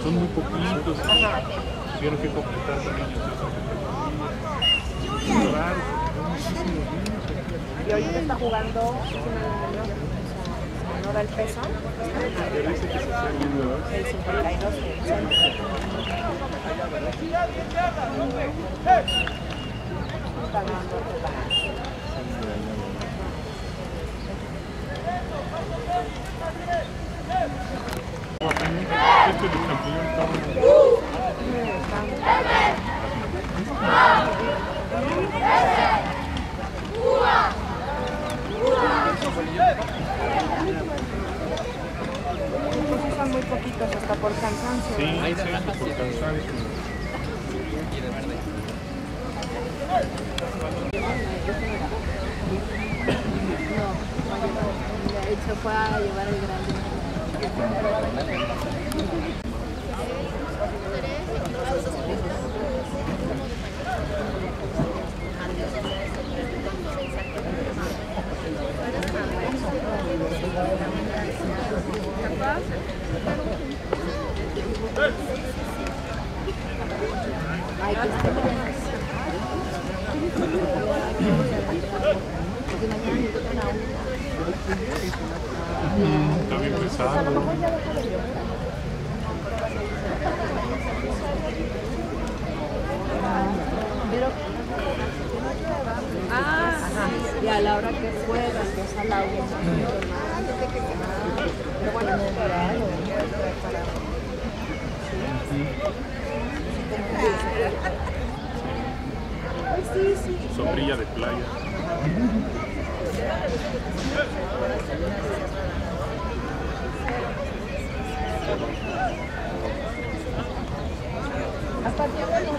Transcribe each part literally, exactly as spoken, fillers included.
son muy poquitos. Tuvieron que completar también ellos esa categoría. Es raro, son muchísimos niños. Y ahorita está jugando, no da el peso. Pero dice que se está viendo, ¿verdad? El cincuenta y dos del centro. Está dando Este es el campeón. Entonces son muy poquitos hasta por cansancio. Sí, sí, por cansancio. Él se fue a llevar el grande. Ay, que está bien. Porque mañana me tocan a una. Está bien pesado. Pero, ah, ajá. Y a la hora que juegas, que es a la una. Pero bueno, no es real. Sí, sí. Sombrilla de playa. Hasta que yo no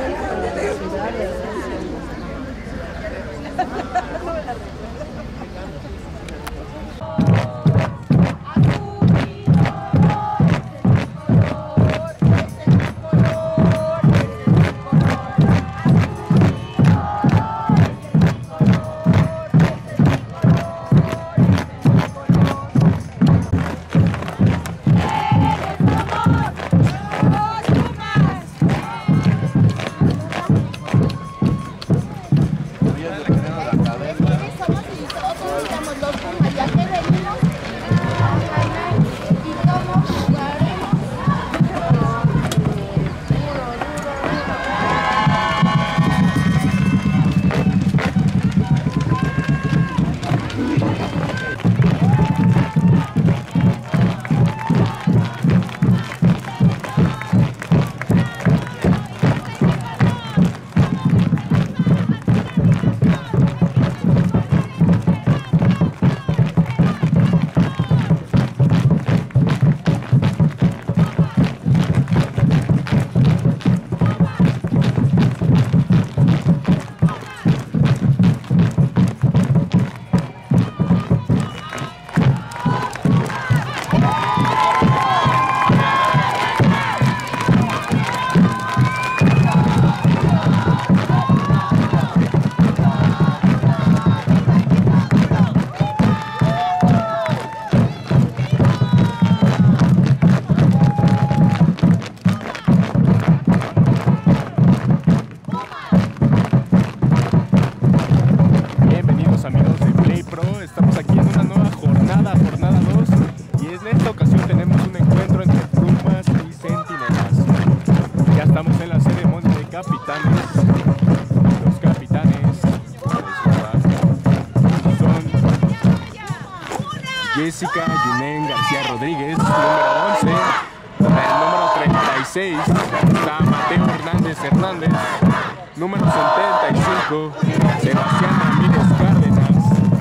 Jessica Yunen García Rodríguez, número once, el número treinta y seis, está Mateo Hernández Hernández, número setenta y cinco, Sebastián Ramírez Cárdenas,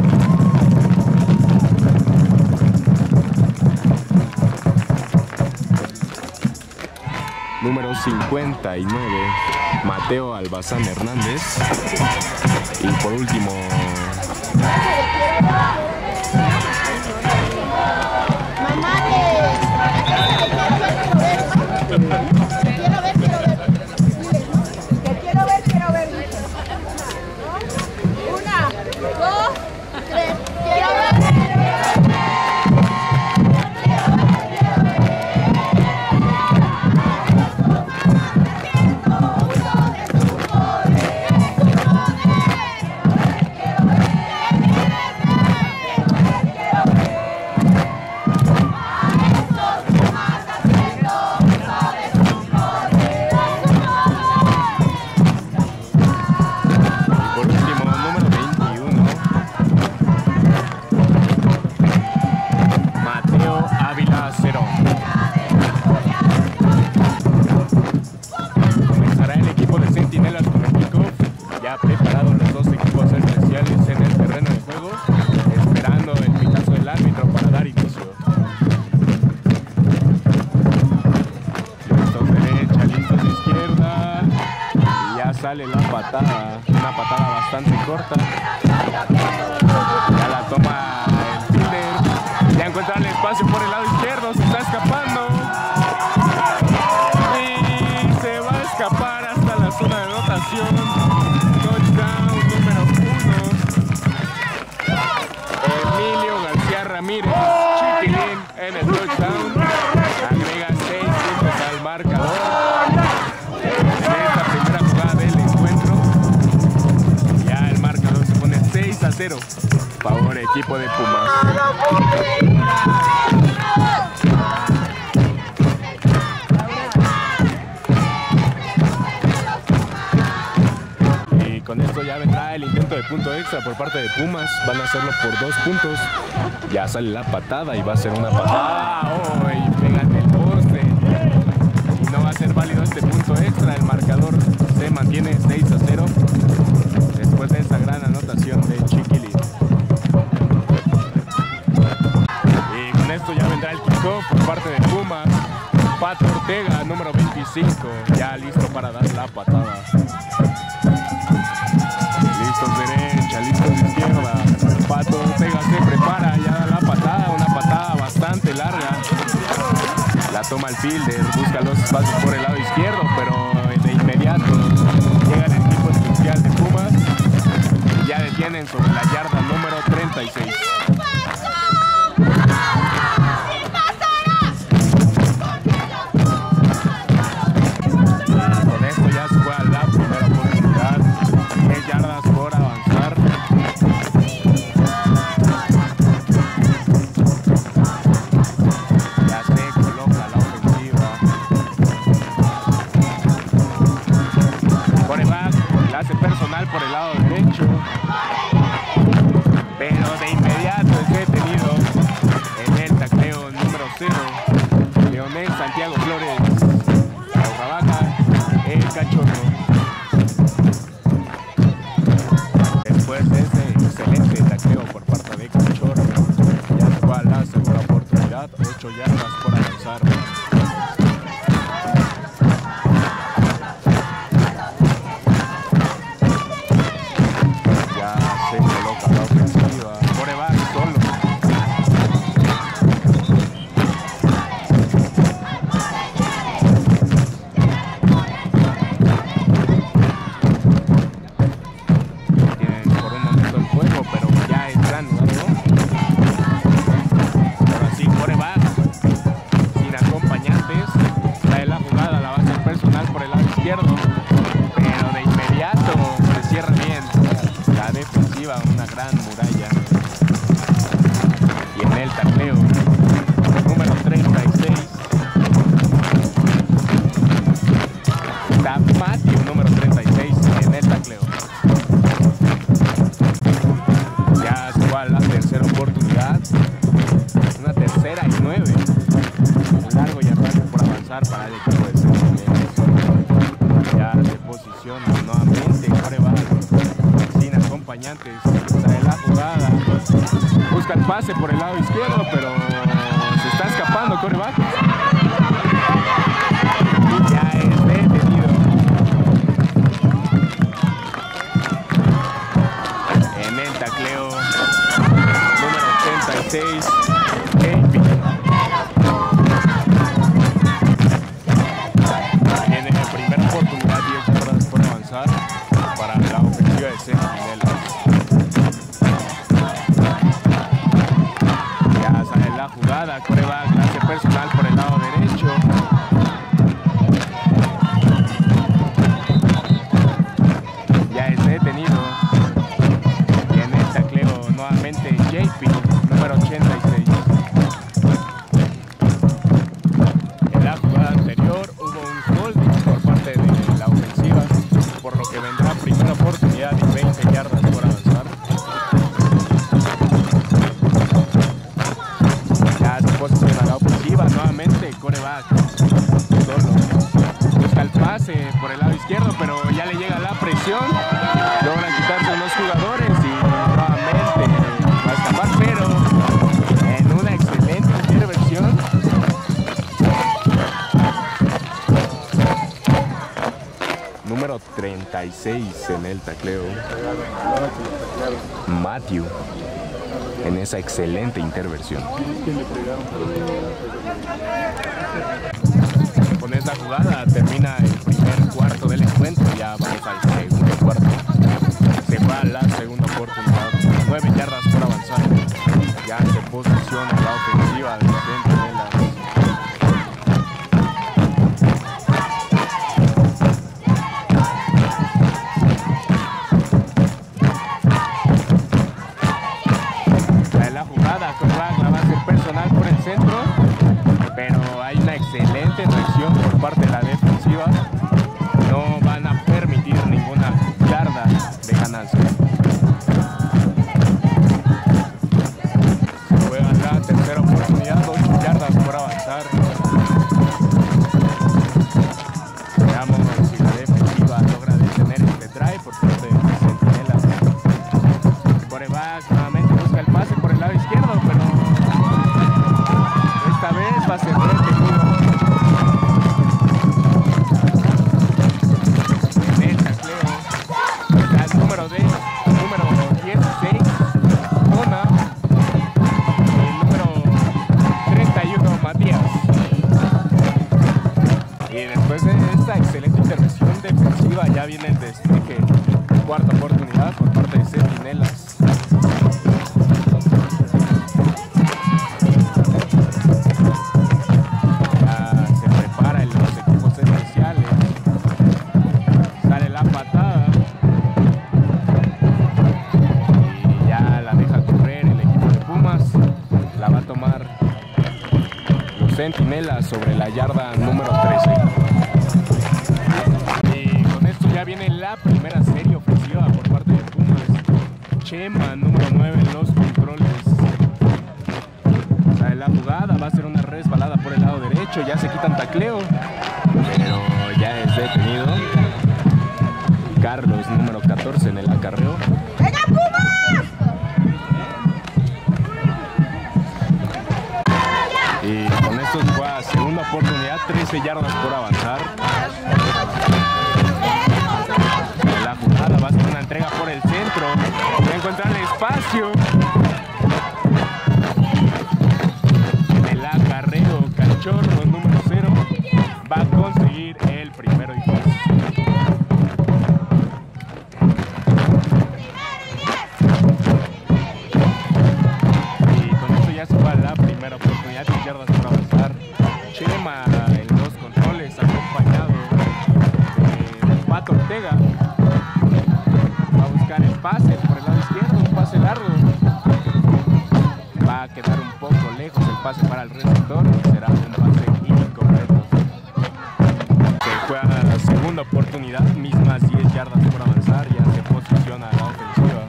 número cincuenta y nueve, Mateo Albazán Hernández, y por último Quiero ver, quiero ver. Que quiero ver, quiero ver. Una, dos, tres. Quiero ver. sale la patada, una patada bastante corta. Ya la toma el fielder. Ya encuentra el espacio por el lado izquierdo, se está escapando. Y se va a escapar hasta la zona de anotación. Touchdown número uno. Emilio García Ramírez, Chiquilín en el touchdown. Agrega seis puntos al marcador. En esta primera jugada del encuentro. Ya el marcador se pone seis a cero. Favor equipo de Pumas. Y con esto ya vendrá el intento de punto extra por parte de Pumas. Van a hacerlo por dos puntos. Ya sale la patada y va a ser una patada. Oh, y pega en el poste. Y no va a ser válido este punto extra. El marcador se mantiene seis a cero. Después de esta gran anotación de Chiquilín. Y con esto ya vendrá el kickoff por parte de Pumas. Pato Ortega, número veinticinco, ya listo para dar la patada. Listos derecha, listos izquierda. Pato Ortega se prepara, ya da la patada, una patada bastante larga. La toma el fielder, busca los espacios por el lado izquierdo, pero de inmediato llega el equipo especial de Pumas y ya detienen sobre la yarda número treinta y seis. Con esto ya se juega la primera oportunidad. diez yardas por avanzar. Ya se coloca la ofensiva. Quarterback, enlace personal por el lado derecho. Pero de inmediato es detenido en el tacleo número cero. Leonel Santiago Flores, la baja, el cachorro. Después de ese excelente tacleo por parte de Cachorro, ya se va a la segunda oportunidad, ocho yardas por avanzar. Ya se coloca la ofensiva. Quarterback solo. Tienen por un momento el juego, pero ya están jugando. Ahora sí, quarterback sin acompañantes. Trae la jugada, la base personal por el lado izquierdo, pero de inmediato se cierra bien la defensiva, una gran muralla. Y en el tacleo número treinta y seis está Matthew, número treinta y seis, en el tacleo. Ya se va a la tercera oportunidad, una tercera y nueve. Un largo yardaje por avanzar para el equipo de San Miguel. Ya se posiciona nuevamente quarterback sin acompañantes. Trae la jugada, busca el pase por el lado izquierdo, pero se está escapando quarterback. Y ya es detenido. En el tacleo número ochenta y seis, J P. Tiene la primera oportunidad, diez yardas por avanzar para la ofensiva de Centinelas. Ya sale la jugada, quarterback, clase personal por el lado derecho. Ya es detenido. Y en el tacleo nuevamente J P, número ochenta y seis. En la jugada anterior hubo un holding por parte de la ofensiva, por lo que vendrá primera oportunidad y veinte yardas por avanzar. Ya se posiciona la ofensiva nuevamente, quarterback solo. Busca el pase por el lado izquierdo, pero ya le llega la presión. Logran quitarse unos jugadores y nuevamente va a escapar, pero en una excelente intervención. número treinta y seis en el tacleo, Matthew, en esa excelente intervención. Con esta jugada termina el primer cuarto del encuentro, ya vamos al segundo cuarto. Se va la segunda oportunidad, nueve yardas por avanzar. Ya se posiciona la ofensiva del Centinelas. La jugada con Ragla va a ser personal por el centro, pero hay una excelente reacción por parte de la defensiva. No van a permitir ninguna yarda de ganancia. Se juega la tercera oportunidad, ocho yardas por avanzar. Veamos si la defensiva logra detener este drive por parte de los Centinelas. Coreback nuevamente busca el pase por el lado izquierdo, pero esta vez va a ser retenido. En el tacleo, el número de número dieciséis, Ona, y el número treinta y uno, Matías. Y después de esta excelente intervención defensiva ya viene el despeje. Cuarta oportunidad por parte de Centinelas. Centinelas sobre la yarda número trece. Y con esto ya viene la primera serie ofensiva por parte de Pumas. Chema, número nueve en los controles. Sale la jugada, va a ser una resbalada por el lado derecho, ya se quitan tacleo, pero ya es detenido. Carlos, número catorce en el acarreo. ¡Venga, Pumas! Y con esto se juega segunda oportunidad, trece yardas por avanzar. La jugada va a ser una entrega por el centro. Va a encontrar el espacio. En el acarreo, Cachorro, número cero, va a conseguir el primero y diez. Yardas por avanzar. Chema en los controles, acompañado de Pato Ortega. Va a buscar el pase por el lado izquierdo, un pase largo. Va a quedar un poco lejos el pase para el receptor. Será un pase incorrecto. Se juega la segunda oportunidad, mismas diez yardas por avanzar. Ya se posiciona la ofensiva.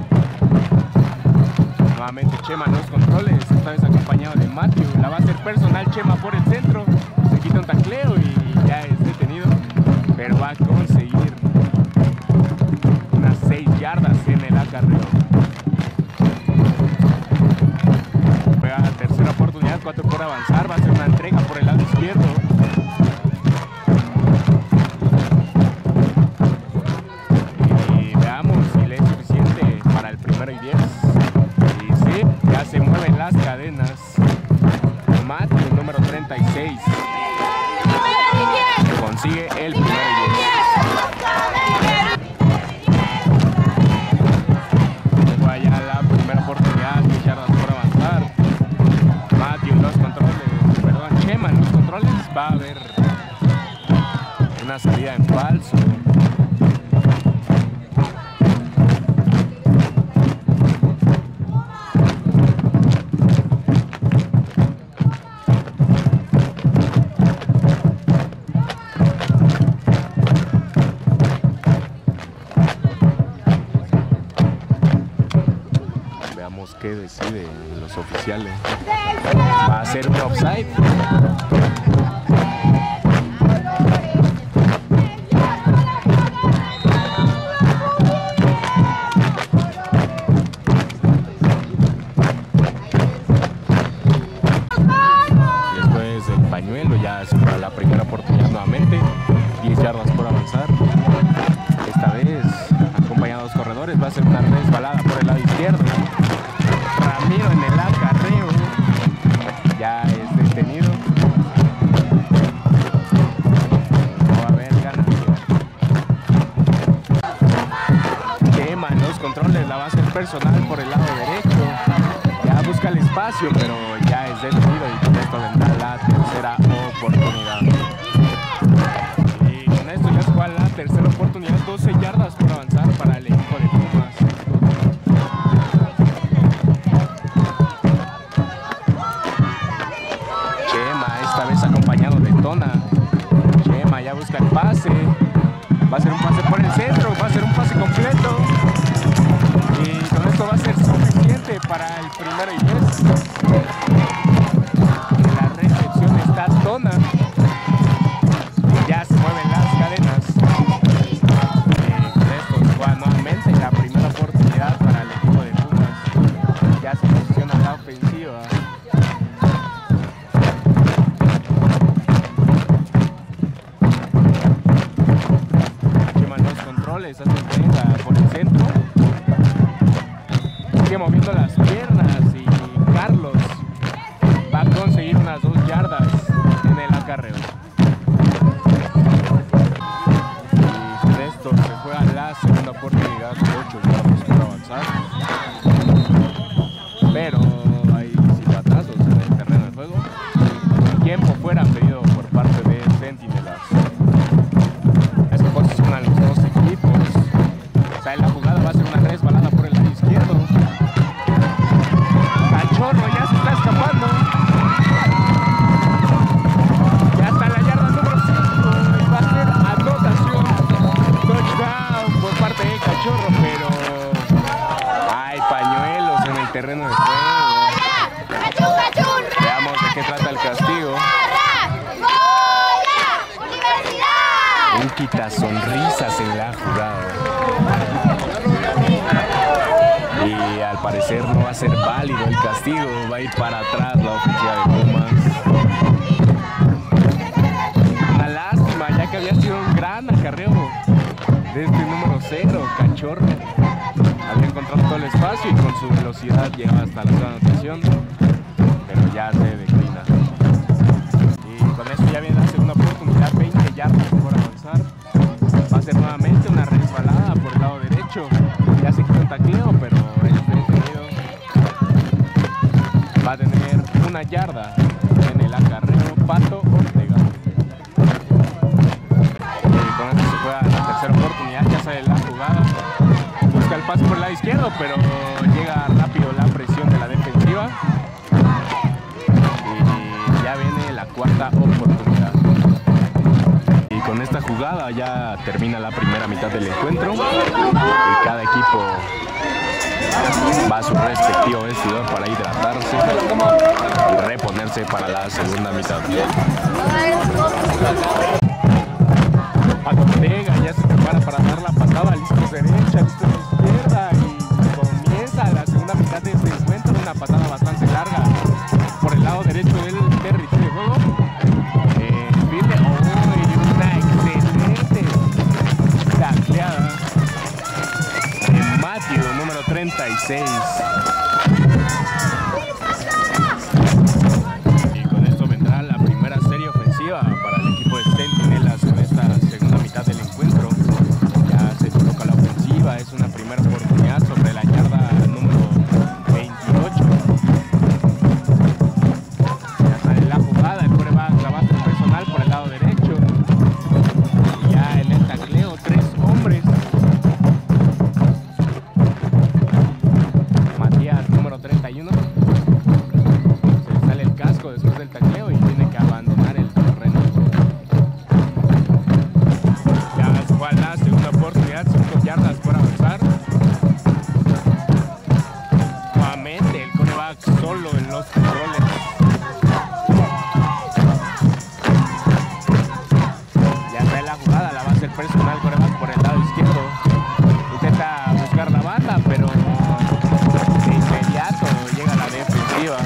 Nuevamente Chema en los controles, esta vez acompañado de Matthew. La va a hacer personal Chema por el centro. Se quita un tacleo y ya es detenido. Pero va a conseguir unas seis yardas en el acarreo. Juega la tercera oportunidad, cuatro por avanzar. Va a hacer una entrega por el lado izquierdo. Y veamos si le es suficiente para el primero y diez. Ya se mueven las cadenas. Matthew, número treinta y seis, consigue el primero y diez. Fue allá la primera oportunidad, diez yardas por avanzar. Matthew en los controles, perdón, Chema en los controles. Va a haber una salida en falso. ¿Qué deciden los oficiales? Va a ser un offside. Después del pañuelo ya es para la primera oportunidad nuevamente. diez yardas por avanzar. ser una resbalada por el lado izquierdo. Ramiro en el acarreo. Ya es detenido. No va a haber ganancia. Chema en los controles, la va a hacer personal por el lado derecho. Ya busca el espacio, pero ya es detenido y con esto vendrá la tercera oportunidad. Y con esto ya se juega la tercera oportunidad, doce yardas por avanzar para el equipo de Pumas. Chema esta vez acompañado de Tona. Chema ya busca el pase. Va a ser un pase por el centro, va a ser un pase completo. Y con esto va a ser suficiente para el primero y diez. En la recepción está Tona. Ya se mueven las cadenas. Y con esto se juega nuevamente la primera oportunidad para el equipo de Pumas. Ya se posiciona la ofensiva. Chema en los controles, hace entrega por el centro. Sigue moviendo las piernas y Carlos va a conseguir unas dos yardas en el acarreo. Y con esto se juega la segunda oportunidad, ocho yardas por avanzar. Pero hay silbatazos en el terreno de juego. Un tiempo fuera pedido por parte de Centinelas. Así posicionan los dos equipos. Sale la jugada, va a ser una resbalada por el lado izquierdo. Cachorro ya se está escapando. Ya está la yarda número cinco. Y va a ser anotación. Touchdown por parte de Cachorro, pero hay pañuelos en el terreno de juego. Veamos de qué trata el castigo. Un quitasonrisas en la jugada. Y al parecer no va a ser válido el castigo. Va a ir para atrás la ofensiva de Pumas. Una lástima, ya que había sido un gran acarreo de este número cero, Cachorro. Había encontrado todo el espacio y con su velocidad llegaba hasta la zona de anotación, pero ya se declina. Y con esto ya viene la segunda oportunidad, veinte yardas por avanzar. Va a ser nuevamente una resbalada por el lado derecho. Ya se quitó un tacleo, pero es detenido. Va a tener una yarda en el acarreo Pato Ortega. Y con esto se juega la tercera oportunidad, ya sale la jugada. Busca el pase por el lado izquierdo, pero llega rápido la presión de la defensiva. Y ya viene la cuarta oportunidad. Y con esta jugada ya termina la primera mitad del encuentro. Y cada equipo va a su respectivo vestidor para hidratarse y reponerse para la segunda mitad. Pato Ortega ya se prepara para dar la patada, listo derecha, listo izquierda, y comienza la segunda mitad de este encuentro. Una patada bastante larga por el lado derecho del territorio de juego. Eh, File, oh, una excelente tacleada de Matthew, número treinta y seis. Y con esto vendrá la primera serie ofensiva para el equipo de Centinelas en esta segunda mitad del encuentro. Ya se coloca la ofensiva, es una primera oportunidad sobre la yarda número veintiocho. Ya sale la jugada, el quarterback la va a hacer personal por el lado derecho. Y ya en el tacleo, tres hombres. Matías, número treinta y uno. Se le sale el casco después del tacleo y tiene que abandonar el terreno. Ya se fue a la segunda oportunidad, cinco yardas por avanzar. Nuevamente el quarterback solo en los controles. Ya está en la jugada, la va a hacer personal quarterback por el lado izquierdo. Intenta buscar la banda, pero de inmediato llega la defensiva.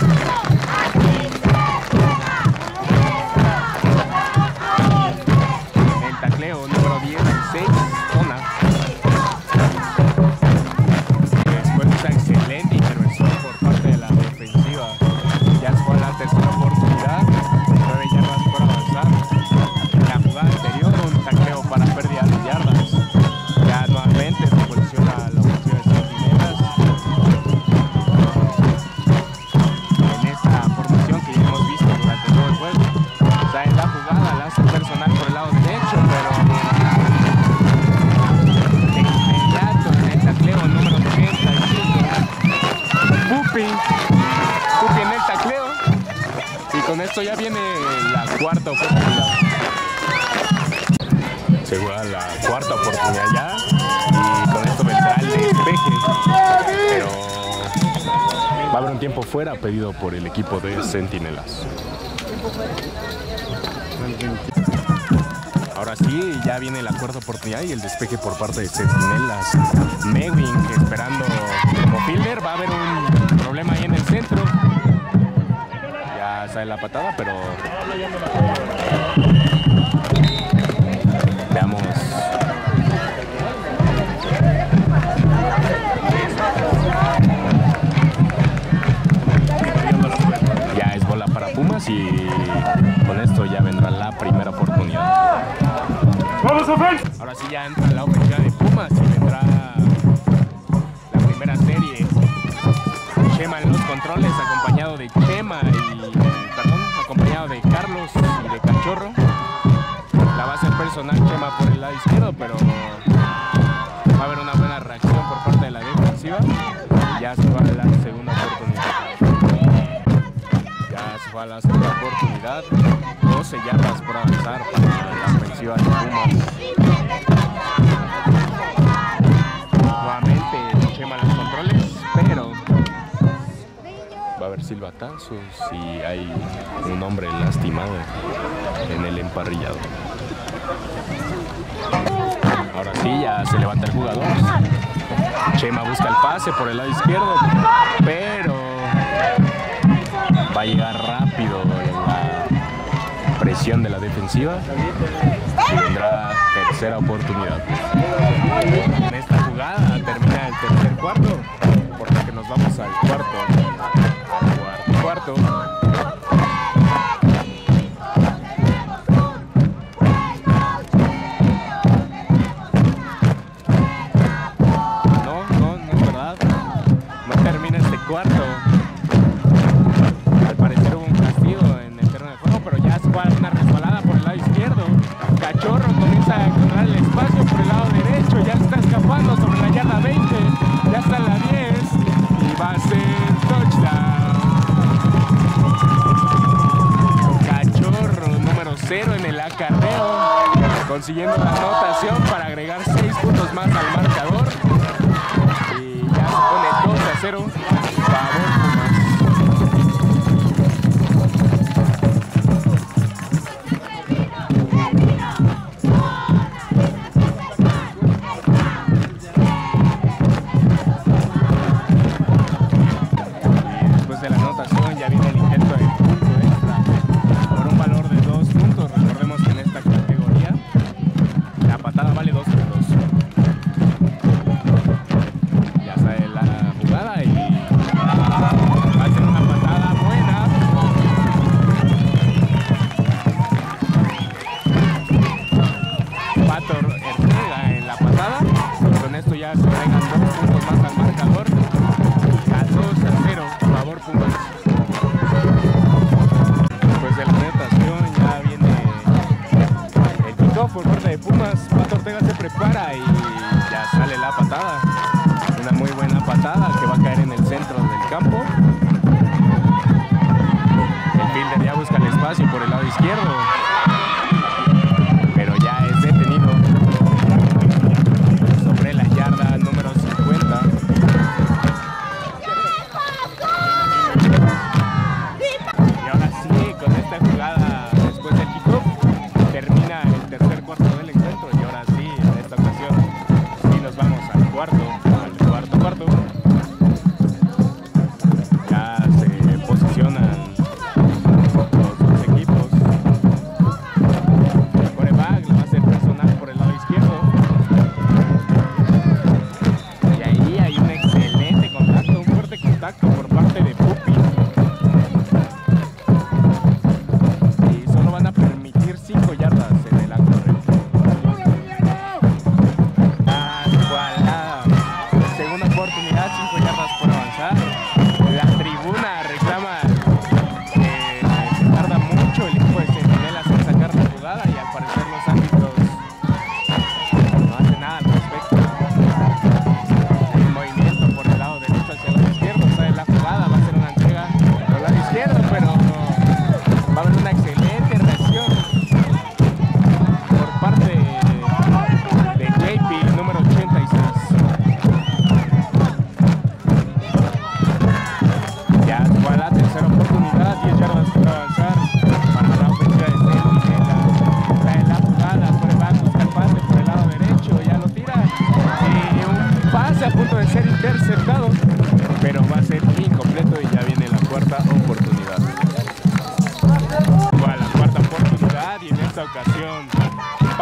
El tacleo número dieciséis, Tona. esto ya viene la cuarta oportunidad. Se juega la cuarta oportunidad ya y con esto vendrá el despeje, pero va a haber un tiempo fuera pedido por el equipo de Centinelas. Ahora sí, ya viene la cuarta oportunidad y el despeje por parte de Centinelas. Mewing esperando como fielder, va a haber un problema ahí en el centro. Ya sale la patada, pero veamos. Ya es bola para Pumas y con esto ya vendrá la primera oportunidad. Ahora sí ya entra la ofensiva de Pumas y vendrá la primera serie. Chema en los controles, acompañado de Chema y perdón, acompañado de Carlos y de Cachorro. La va a hacer personal Chema por el lado izquierdo, pero va a haber una buena reacción por parte de la defensiva. Ya se va a la segunda oportunidad. Ya se va a la segunda oportunidad. doce yardas por avanzar para la ofensiva de Pumas. Nuevamente Chema en los controles, pero va a haber silbatazos y hay un hombre lastimado en el emparrillado. Ahora sí, ya se levanta el jugador. Chema busca el pase por el lado izquierdo, pero va a llegar rápido la presión de la defensiva y vendrá tercera oportunidad. En esta jugada termina el tercer cuarto, por lo que nos vamos al cuarto. Al cuarto. cuarto. Cuarto. Al parecer hubo un castigo en el terreno de juego, pero ya se va a dar una resbalada por el lado izquierdo. Cachorro comienza a encontrar el espacio por el lado derecho, ya está escapando sobre la yarda veinte, ya está en la diez y va a ser touchdown. Cachorro número cero en el acarreo, consiguiendo la anotación para agregar seis puntos más al marcador. Y ya se pone dos a cero. Después de la anotación ya viene el intento de punto extra por un valor de dos puntos. Recordemos que en esta categoría la patada vale dos puntos. Ya sale la jugada y va a ser una patada buena. Pato Ortega en la patada. Con esto ya se agregan dos puntos más al marcador. catorce a cero, favor Pumas. Después de la anotación ya viene el kickoff por parte de Pumas. Pato Ortega se prepara y ya sale la patada. Una muy buena patada que va a caer en el centro del campo. El fielder ya busca el espacio por el lado izquierdo, pero ya es detenido sobre la yarda número cincuenta. Y ahora sí, con esta jugada después del kickoff termina el tercer cuarto del encuentro y ahora sí, en esta ocasión sí nos vamos al cuarto, al cuarto cuarto. Ya se posicionan los dos equipos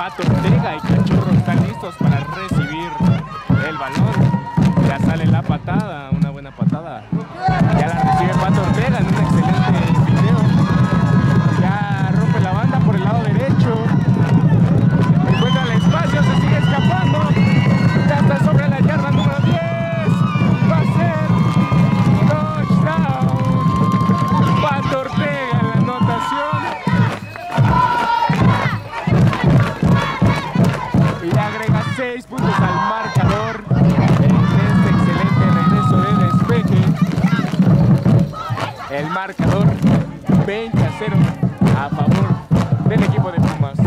Pato Ortega y Cachorro están listos para recibir el balón. Ya sale la patada, una buena patada. Ya la recibe Pato Ortega en un excelente video. Ya rompe la banda por el lado derecho. Encuentra el espacio, se sigue escapando. Ya está sobre la yarda número diez. Va a ser touchdown. Pato Ortega en la anotación. Y le agrega seis puntos al marcador en este excelente regreso de despeje. El marcador veinte a cero a favor del equipo de Pumas.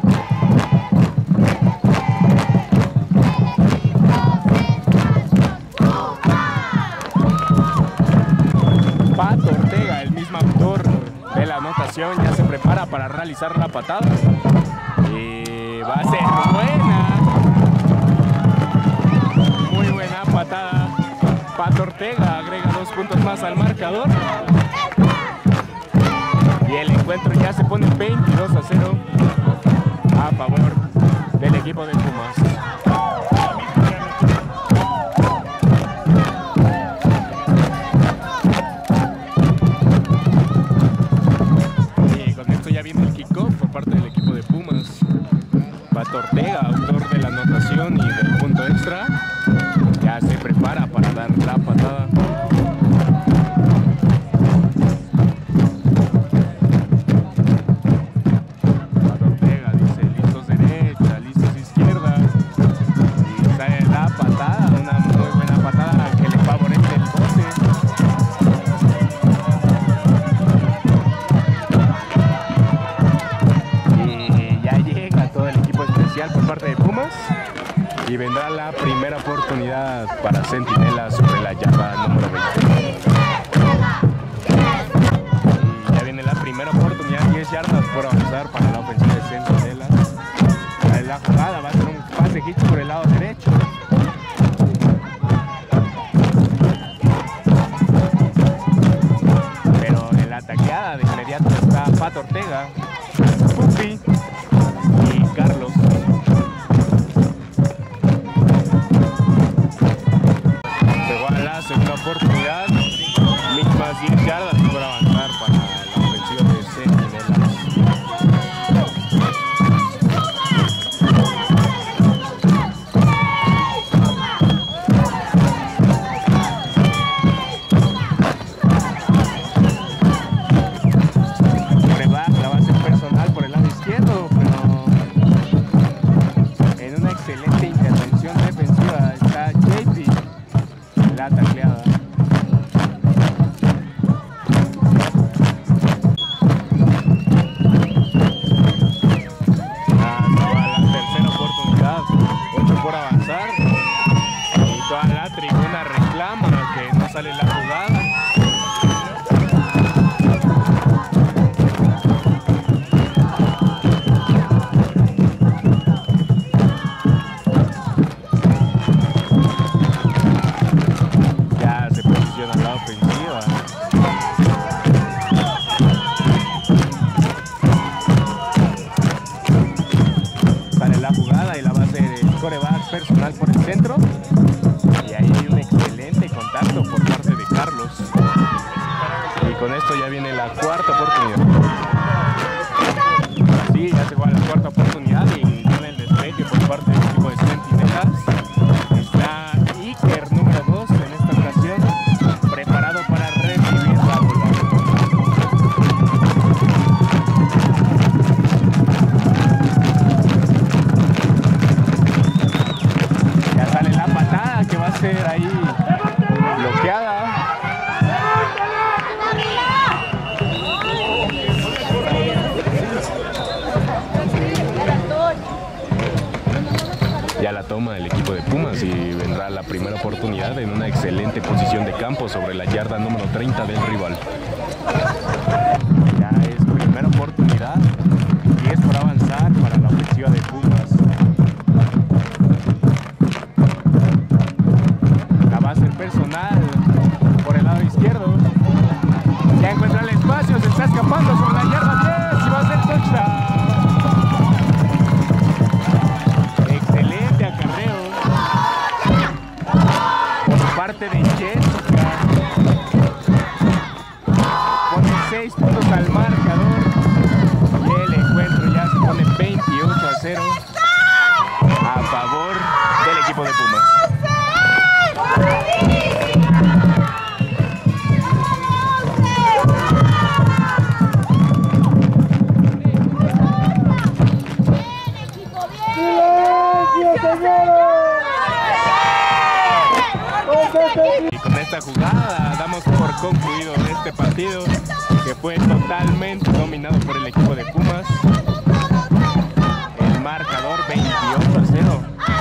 Pato Ortega, el mismo autor de la anotación, ya se prepara para realizar la patada. Y va a ser buena. Muy buena patada. Pato Ortega agrega dos puntos más al marcador. Y el encuentro ya se pone veintidós a cero a favor del equipo de Pumas. Parte del equipo de Pumas. Pato Ortega, autor de la anotación y del punto extra, ya se prepara para dar la patada. Pato Ortega dice listos derecha, listos izquierda, y sale la patada, una muy buena patada que le favorece el bote. Por parte de Pumas, y vendrá la primera oportunidad para Centinela sobre la yarda número veinte. Y ya viene la primera oportunidad, diez yardas por avanzar para la ofensiva de Centinela. La jugada va a ser un pase hitch por el lado derecho. Pero en la tacleada de inmediato está Pato Ortega, Pupi y Carlos. Segunda oportunidad, mismas diez yardas por avanzar para la ofensiva de Centinelas. Prueba la base personal por el lado izquierdo, pero en una excelente intervención defensiva está J P. La tacleada. La tercera oportunidad, ocho por avanzar. Y toda la tribuna reclama que no sale la jugada. Personal por el centro, y ahí hay un excelente contacto por parte de Carlos, y con esto ya viene la cuarta oportunidad. Sí, ya se va a la cuarta oportunidad y viene el despeje por parte del equipo de Centinelas. Está Iker número dos en esta ocasión, preparado para recibir la bola. Ahí bloqueada. Ya la toma el equipo de Pumas y vendrá la primera oportunidad en una excelente posición de campo sobre la yarda número treinta del rival. Ya es primera oportunidad, diez por avanzar para la ofensiva de Pumas. La base personal por el lado izquierdo. Ya encuentra el espacio, se está escapando sobre la yarda diez y va a ser touchdown. parte de Jessica. Pone seis puntos al marcador. Y el encuentro ya se pone veintiocho a cero a favor del equipo de Pumas. Y con esta jugada damos por concluido este partido, que fue totalmente dominado por el equipo de Pumas. El marcador veintiocho a cero.